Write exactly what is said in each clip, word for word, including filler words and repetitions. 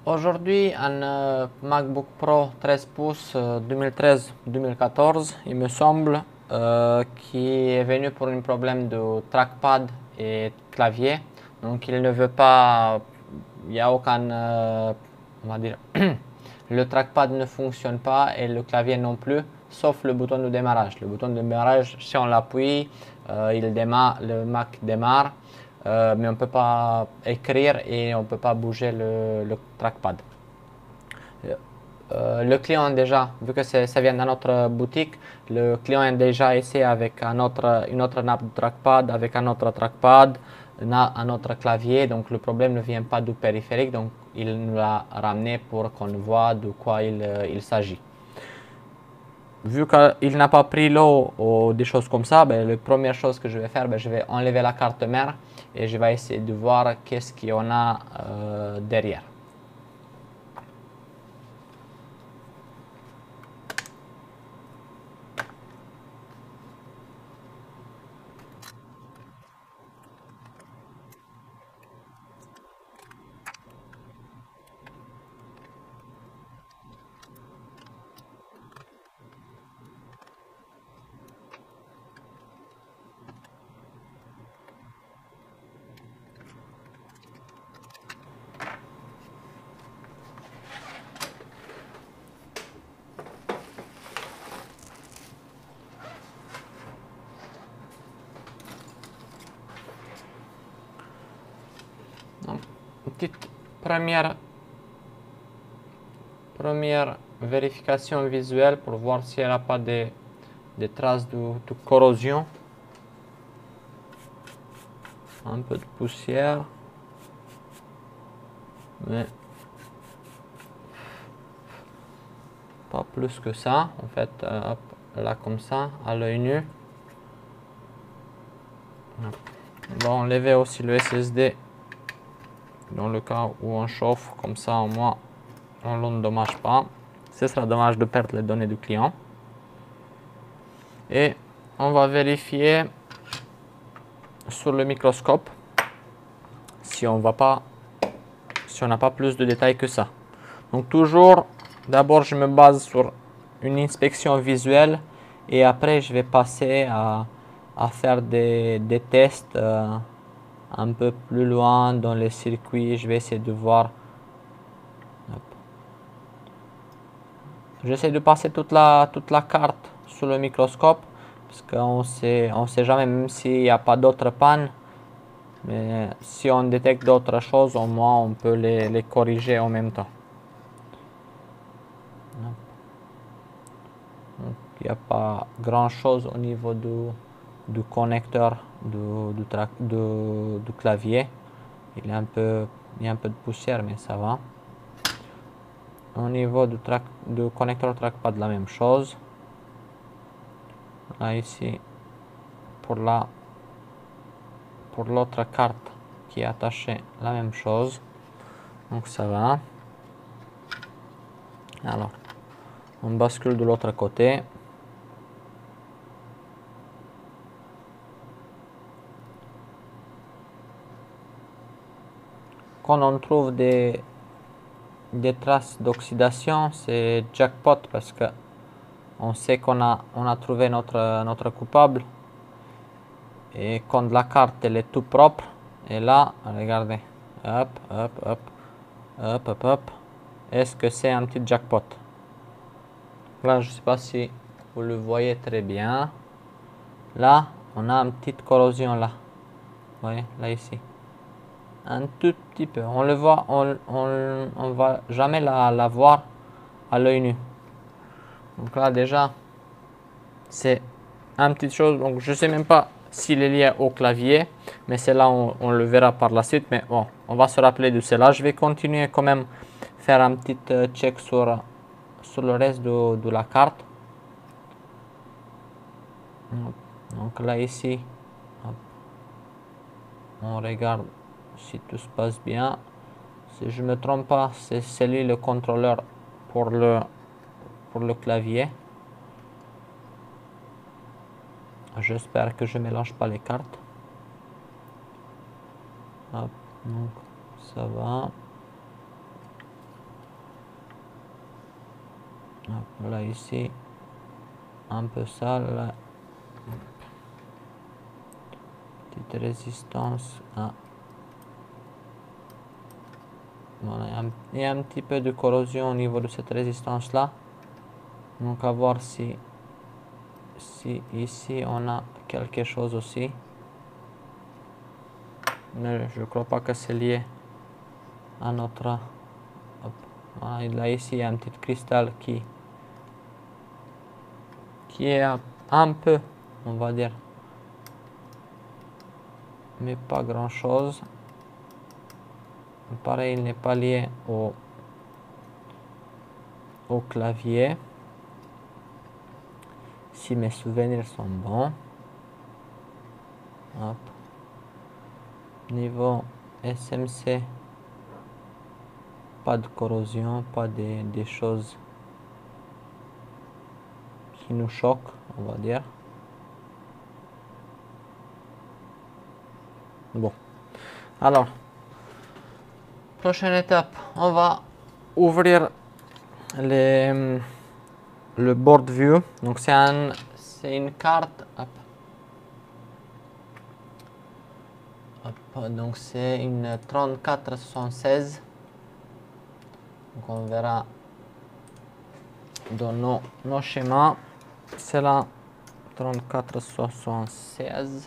Aujourd'hui, un euh, MacBook Pro treize pouces euh, deux mille treize deux mille quatorze, il me semble, euh, qui est venu pour un problème de trackpad et clavier. Donc, il ne veut pas, il n'y a aucun, euh, on va dire, le trackpad ne fonctionne pas et le clavier non plus, sauf le bouton de démarrage. Le bouton de démarrage, si on l'appuie, euh, il démarre, le Mac démarre. Euh, mais on ne peut pas écrire et on ne peut pas bouger le, le trackpad. Euh, le client déjà, vu que ça vient de notre boutique, le client a déjà essayé avec un autre, une autre nappe de trackpad, avec un autre trackpad, un autre clavier, donc le problème ne vient pas du périphérique, donc il nous l'a ramené pour qu'on voit de quoi il, il s'agit. Vu qu'il n'a pas pris l'eau ou des choses comme ça, ben, la première chose que je vais faire, ben, je vais enlever la carte mère et je vais essayer de voir qu'est-ce qu'il y en a euh, derrière. Donc, une petite première, première vérification visuelle pour voir s'il n'y a pas des, des traces de, de corrosion. Un peu de poussière. Mais pas plus que ça. En fait, euh, hop, là comme ça, à l'œil nu. On va enlever aussi le S S D dans le cas où on chauffe, comme ça au moins on ne l'endommage pas. Ce sera dommage de perdre les données du client. Et on va vérifier sur le microscope si on va pas, si on n'a pas plus de détails que ça. Donc toujours, d'abord je me base sur une inspection visuelle et après je vais passer à, à faire des, des tests euh, un peu plus loin dans les circuits. Je vais essayer de voir. J'essaie de passer toute la, toute la carte sous le microscope parce qu'on sait, on sait jamais, même s'il n'y a pas d'autres pannes, mais si on détecte d'autres choses, au moins on peut les, les corriger en même temps. Donc, il n'y a pas grand chose au niveau du, du connecteur du, du, tra du, du clavier. Il y a un peu, il y a un peu de poussière, mais ça va. Au niveau du, track, du connecteur trackpad, la même chose. Là ici, pour la pour l'autre carte qui est attachée, la même chose. Donc ça va. Alors, on bascule de l'autre côté. Quand on trouve des, des traces d'oxydation, c'est jackpot parce que on sait qu'on a, on a trouvé notre, notre coupable. Et quand la carte elle est tout propre, et là, regardez, hop, hop, hop, hop, hop, hop, est-ce que c'est un petit jackpot? Là, je ne sais pas si vous le voyez très bien. Là, on a une petite corrosion là. Vous voyez, là ici. Un tout petit peu. On le voit, on, on, on va jamais la, la voir à l'œil nu. Donc là, déjà, c'est une petite chose. Donc, je sais même pas s'il est lié au clavier, mais c'est là, on, on le verra par la suite. Mais bon, on va se rappeler de cela. Je vais continuer quand même faire un petit check sur, sur le reste de, de la carte. Donc là, ici, on regarde si tout se passe bien. Si je ne me trompe pas, c'est lui le contrôleur pour le, pour le clavier. J'espère que je ne mélange pas les cartes. Hop, donc ça va. Hop, là ici, un peu sale. Petite résistance. Ah. Voilà, il y a un- il y a un petit peu de corrosion au niveau de cette résistance là. Donc à voir si, si ici on a quelque chose aussi. Mais je ne crois pas que c'est lié à notre... Hop. Voilà, là ici il y a un petit cristal qui, qui est un peu, on va dire, mais pas grand chose. Pareil, il n'est pas lié au, au clavier. Si mes souvenirs sont bons. Hop. Niveau S M C, pas de corrosion, pas des, des choses qui nous choquent, on va dire. Bon. Alors, prochaine étape, on va ouvrir les, le board view. Donc c'est un, c'est une carte. Hop. Hop, donc c'est une trente-quatre soixante-seize. Donc on verra dans nos, nos schémas. C'est la trente-quatre soixante-seize.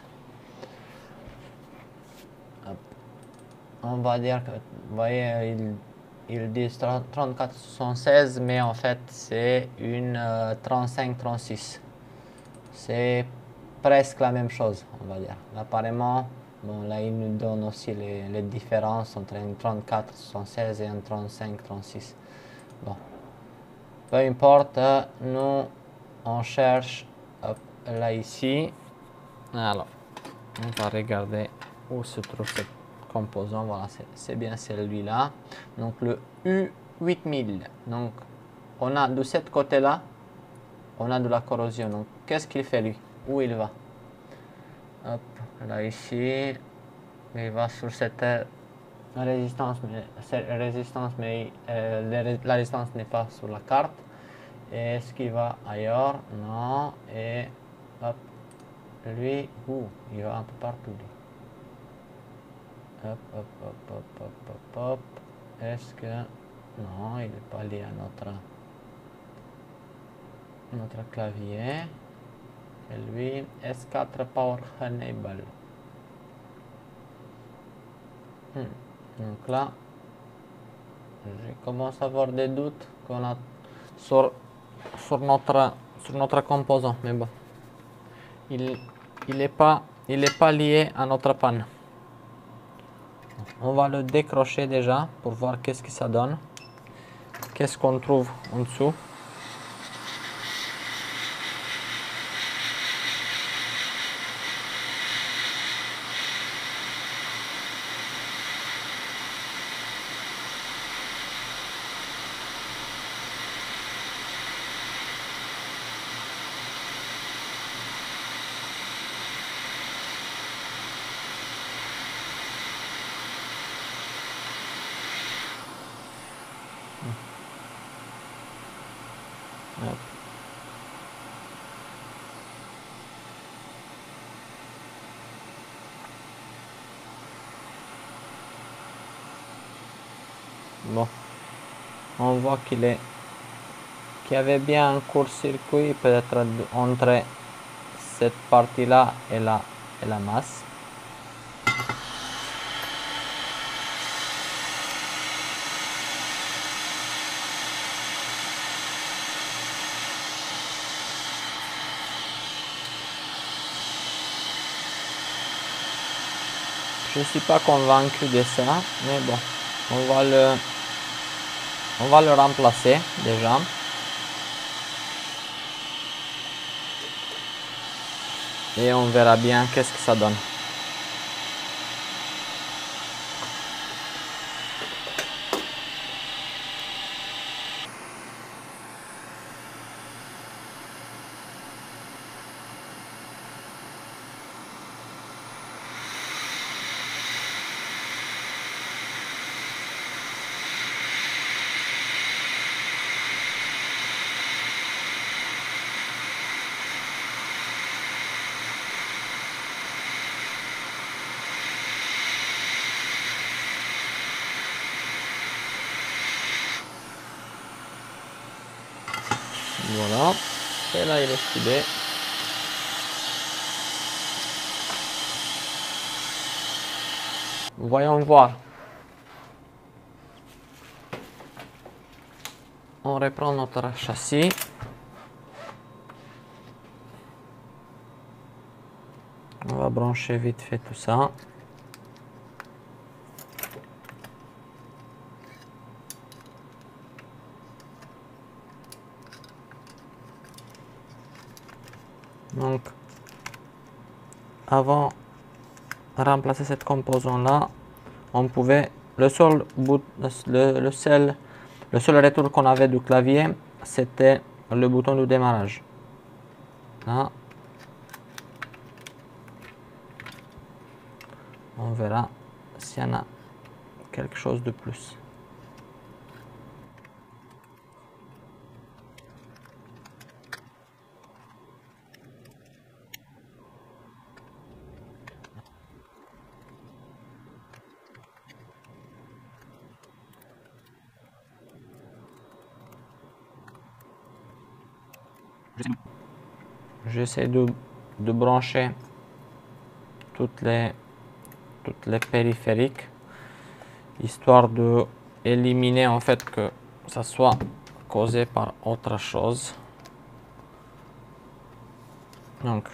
Hop. On va dire que, vous voyez, ils, ils disent trente-quatre soixante-seize, mais en fait c'est une euh, trente-cinq trente-six. C'est presque la même chose, on va dire. Apparemment, bon, là il nous donne aussi les, les différences entre un trente-quatre soixante-seize et un trente-cinq trente-six. Bon, peu importe, nous on cherche, hop, là ici. Alors, on va regarder où se trouve ce composant. Voilà, c'est bien celui-là. Donc le U huit mille. Donc on a de ce côté-là, on a de la corrosion. Donc qu'est-ce qu'il fait lui? Où il va? Hop, là ici, il va sur cette résistance, mais, cette résistance, mais euh, la résistance n'est pas sur la carte. Et est-ce qu'il va ailleurs? Non. Et hop, lui, où? Il va un peu partout. Lui. Hop, hop, hop, hop, hop, hop, hop. Est-ce que... Non, il n'est pas lié à notre, notre clavier. Et lui, S quatre Power Enable. Hmm. Donc là, je commence à avoir des doutes qu'on a sur, sur, notre, sur notre composant. Mais bon, il n'est pas, il est pas lié à notre panne. On va le décrocher déjà pour voir qu'est-ce que ça donne. Qu'est-ce qu'on trouve en dessous. Hop. Bon, on voit qu'il est qu'il y avait bien un court-circuit peut-être entre cette partie-là et la, et la masse. Je ne suis pas convaincu de ça, mais bon, on va le, on va le remplacer déjà. Et on verra bien qu'est-ce que ça donne. Voilà. Et là, il est soudé. Voyons voir. On reprend notre châssis. On va brancher vite fait tout ça. Donc, avant de remplacer cette composante là, on pouvait le seul bout, le, le seul, le seul retour qu'on avait du clavier, c'était le bouton de démarrage. Là, on verra s'il y en a quelque chose de plus. J'essaie de, de brancher toutes les, toutes les périphériques, histoire de éliminer en fait que ça soit causé par autre chose. Donc,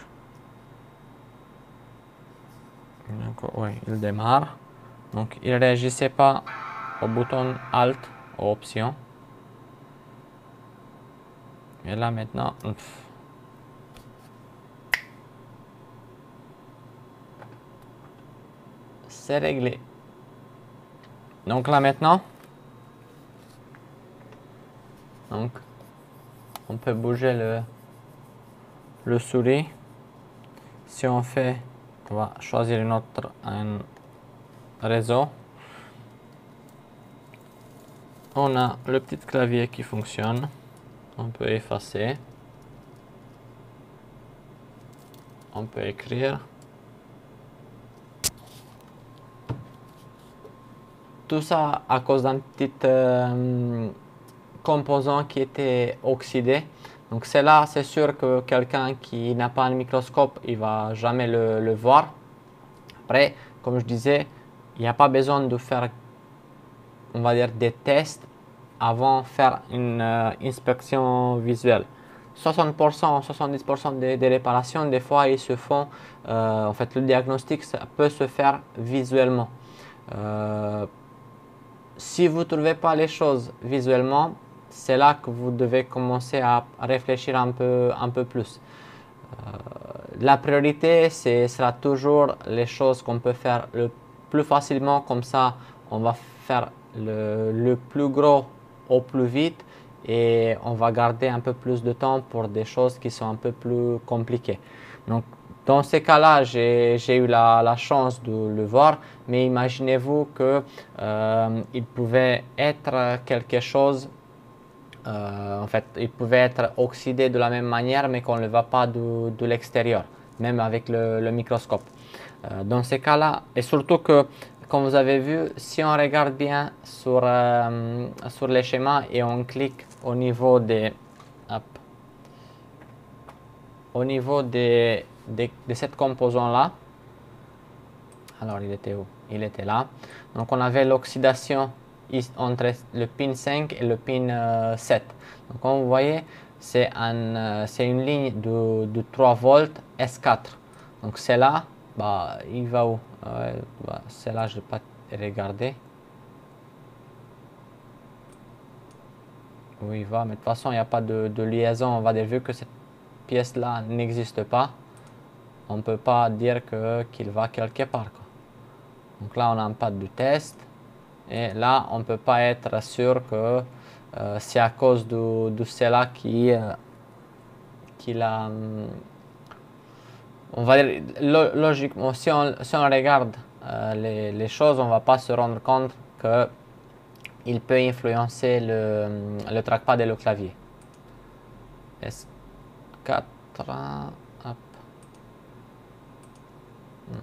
donc oui, il démarre. Donc, il ne réagissait pas au bouton Alt, aux options. Et là maintenant, c'est réglé. Donc là maintenant, donc, on peut bouger le, le souris. Si on fait, on va choisir une autre, un réseau. On a le petit clavier qui fonctionne. On peut effacer. On peut écrire. Tout ça à cause d'un petit euh, composant qui était oxydé. Donc c'est là, c'est sûr que quelqu'un qui n'a pas un microscope, il va jamais le, le voir. Après, comme je disais, il n'y a pas besoin de faire, on va dire, des tests avant de faire une euh, inspection visuelle. soixante pour cent, soixante-dix pour cent des, des réparations, des fois, ils se font, euh, en fait, le diagnostic, ça peut se faire visuellement. Euh, si vous ne trouvez pas les choses visuellement, c'est là que vous devez commencer à réfléchir un peu, un peu plus. Euh, la priorité, ce sera toujours les choses qu'on peut faire le plus facilement, comme ça on va faire le, le plus gros au plus vite et on va garder un peu plus de temps pour des choses qui sont un peu plus compliquées. Donc, dans ces cas-là, j'ai eu la, la, chance de le voir, mais imaginez-vous qu'il euh, pouvait être quelque chose, euh, en fait, il pouvait être oxydé de la même manière, mais qu'on ne le voit pas de, de l'extérieur, même avec le, le microscope. Euh, dans ces cas-là, et surtout que, comme vous avez vu, si on regarde bien sur, euh, sur les schémas et on clique au niveau des, hop, au niveau des, des, de cette composante-là, alors il était où? Il était là. Donc on avait l'oxydation entre le pin cinq et le pin euh, sept. Donc comme vous voyez, c'est un, euh, une ligne de, de trois volts S quatre. Donc c'est là, bah, il va où? euh, bah, C'est là, je n'ai pas regardé. Où il va, mais de toute façon, il n'y a pas de, de liaison. On va dire, vu que cette pièce-là n'existe pas, on ne peut pas dire que, qu'il va quelque part, quoi. Donc là, on a un pad de test. Et là, on ne peut pas être sûr que euh, c'est à cause de, de cela qui, euh, qui l'a... On va dire, lo, logiquement, si on, si on regarde euh, les, les choses, on ne va pas se rendre compte qu'il peut influencer le, le trackpad et le clavier. S quatre, hop. Non.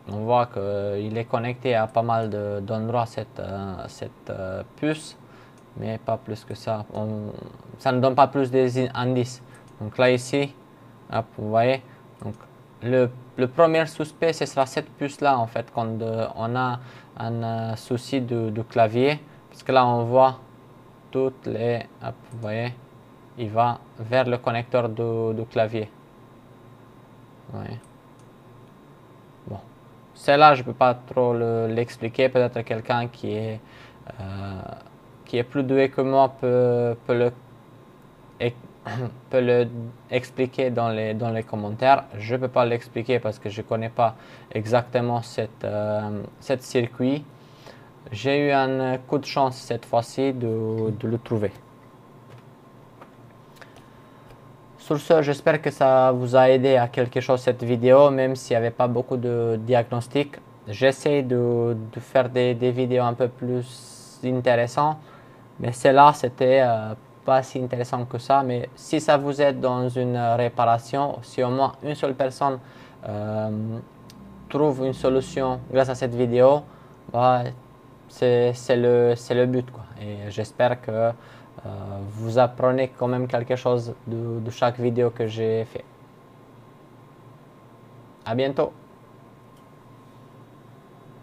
on voit qu'il est connecté à pas mal d'endroits cette, euh, cette euh, puce, mais pas plus que ça. On, ça ne donne pas plus des indices. Donc là ici, hop, vous voyez, donc le, le premier suspect ce sera cette puce là en fait quand euh, on a un euh, souci du, du clavier, parce que là on voit toutes les, hop, vous voyez, il va vers le connecteur du, du clavier. Vous voyez. Bon, celle-là, je ne peux pas trop l'expliquer. Peut-être quelqu'un qui est euh, qui est plus doué que moi peut, peut le peut le expliquer dans les dans les commentaires. Je ne peux pas l'expliquer parce que je ne connais pas exactement cette euh, cette circuit. J'ai eu un coup de chance cette fois-ci de, de le trouver. Sur ce, j'espère que ça vous a aidé à quelque chose cette vidéo, même s'il n'y avait pas beaucoup de diagnostics. J'essaie de, de faire des, des vidéos un peu plus intéressantes, mais celle-là, c'était euh, pas si intéressant que ça. Mais si ça vous aide dans une réparation, si au moins une seule personne euh, trouve une solution grâce à cette vidéo, bah, c'est le, le but, quoi. Et j'espère que euh, vous apprenez quand même quelque chose de, de chaque vidéo que j'ai fait. À bientôt!